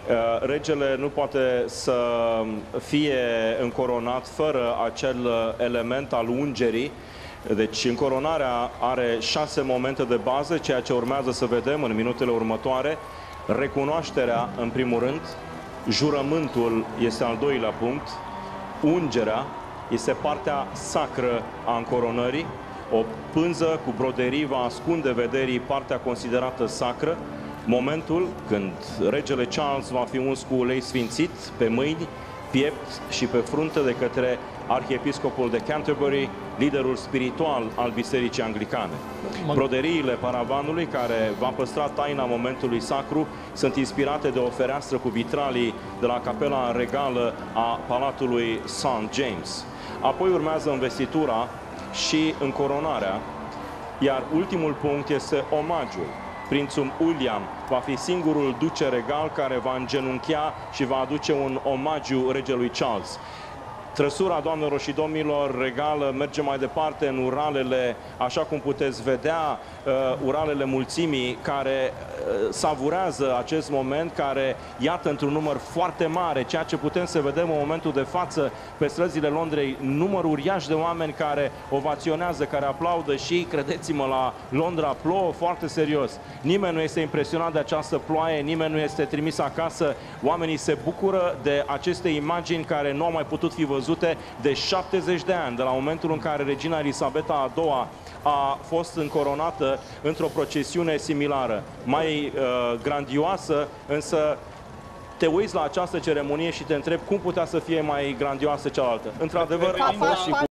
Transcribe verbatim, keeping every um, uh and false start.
Regele nu poate să fie încoronat fără acel element al ungerii. Deci încoronarea are șase momente de bază, ceea ce urmează să vedem în minutele următoare. Recunoașterea, în primul rând, jurământul este al doilea punct, ungerea este partea sacră a încoronării, o pânză cu broderii va ascunde vederii partea considerată sacră, momentul când regele Charles va fi uns cu ulei sfințit pe mâini, piept și pe frunte de către arhiepiscopul de Canterbury, liderul spiritual al Bisericii Anglicane. Broderiile paravanului, care va păstra taina momentului sacru, sunt inspirate de o fereastră cu vitralii de la capela regală a Palatului Saint James. Apoi urmează investitura și încoronarea, iar ultimul punct este omagiul. Prințul William va fi singurul duce regal care va îngenunchea și va aduce un omagiu regelui Charles. Trăsura, doamnelor și domnilor, regală merge mai departe în uralele, așa cum puteți vedea, uh, uralele mulțimii care uh, savurează acest moment, care, iată, într-un număr foarte mare, ceea ce putem să vedem în momentul de față pe străzile Londrei, număr uriaș de oameni care ovaționează, care aplaudă și, credeți-mă, la Londra plouă foarte serios. Nimeni nu este impresionat de această ploaie, nimeni nu este trimis acasă, oamenii se bucură de aceste imagini care nu au mai putut fi văzute de șaptezeci de ani, de la momentul în care regina Elisabeta a doua a fost încoronată într-o procesiune similară, mai uh, grandioasă, însă te uiți la această ceremonie și te întrebi cum putea să fie mai grandioasă cealaltă. Într-adevăr, a fost și